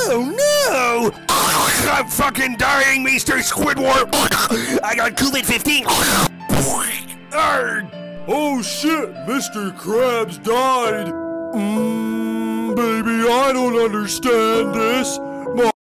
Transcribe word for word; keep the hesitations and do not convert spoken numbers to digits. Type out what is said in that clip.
Oh no! I'm fucking dying, Mister Squidward! I got COVID fifteen! Arrgh! Oh shit, Mister Krabs died! Mmm, baby, I don't understand this.